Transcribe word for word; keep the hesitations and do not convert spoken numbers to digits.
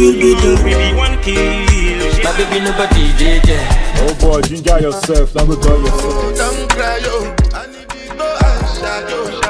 will be there. Baby, one kill. My baby nobody J J. Oh boy, ginger yourself, don't go tell yourself. Don't cry, yo. I need to go and shine, yo.